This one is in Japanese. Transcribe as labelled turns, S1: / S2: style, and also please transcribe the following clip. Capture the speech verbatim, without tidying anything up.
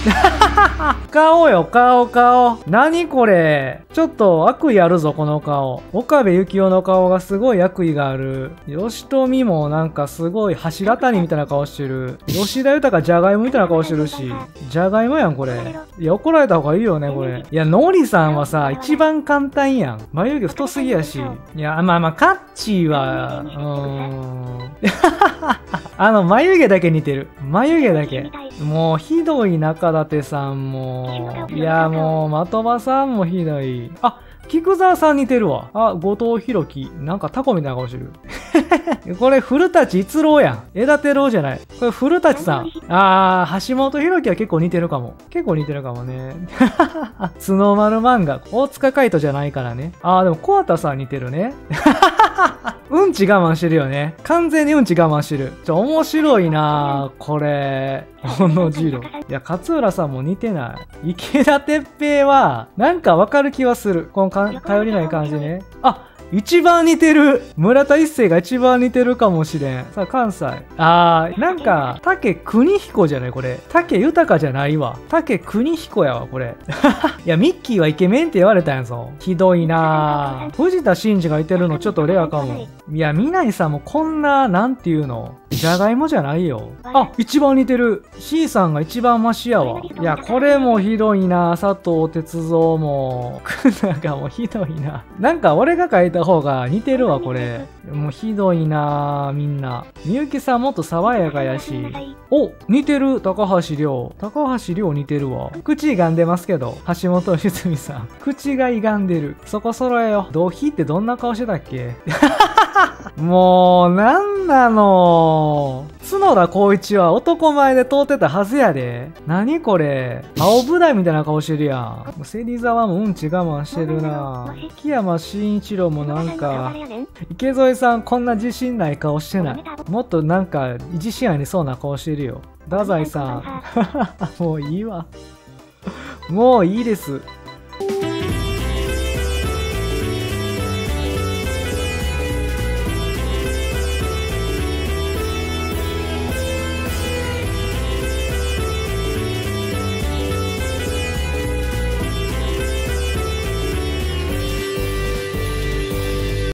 S1: 顔よ、顔、顔。何これ。ちょっと悪意あるぞ、この顔。岡部幸雄の顔がすごい悪意がある。吉富もなんかすごい柱谷みたいな顔してる。吉田豊じゃがいもみたいな顔してるし。じゃがいもやん、これ。いや、怒られた方がいいよね、これ。いや、ノリさんはさ、一番簡単やん。眉毛太すぎやし。いや、まあまあ、カッチーは、うーん。あの、眉毛だけ似てる。眉毛だけ。もう、ひどい中舘さんも。いや、もう、的場さんもひどい。あ、菊沢さん似てるわ。あ、後藤弘樹。なんかタコみたいな顔してる。これ、古舘一郎やん。枝手郎じゃない。これ、古舘さん。あー、橋本弘樹は結構似てるかも。結構似てるかもね。角丸漫画。大塚海人じゃないからね。あー、でも、小畑さん似てるね。うんち我慢してるよね。完全にうんち我慢してる。ちょ、面白いなぁ、これ。小野次郎。いや、勝浦さんも似てない。池田哲平は、なんかわかる気はする。このか頼りない感じね。あ、一番似てる。村田一生が一番似てるかもしれん。さあ、関西。あー、なんか、竹邦彦じゃないこれ。竹豊じゃないわ。竹邦彦やわ、これ。いや、ミッキーはイケメンって言われたんやぞ。ひどいなぁ。藤田真二がいてるのちょっとレアかも。いや、南さんもこんな、なんていうの。じゃがいもじゃないよ。あ、一番似てる。C さんが一番マシやわ。いや、これもひどいな。佐藤哲三も。なんかもうひどいな。なんか俺が書いた方が似てるわ、これ。もうひどいな、みんな。みゆきさんもっと爽やかやし。お、似てる。高橋亮。高橋亮似てるわ。口歪んでますけど。橋本良純さん。口が歪んでる。そこ揃えよ。同期ってどんな顔してたっけ？もう、なんなの。角田光一は男前で通ってたはずやで。何これ。青舞台みたいな顔してるやん。芹沢もうんち我慢してるな。木山慎一郎もなんか、池添さんこんな自信ない顔してない。もっとなんか自信ありそうな顔してるよ。太宰さん。もういいわ。もういいです。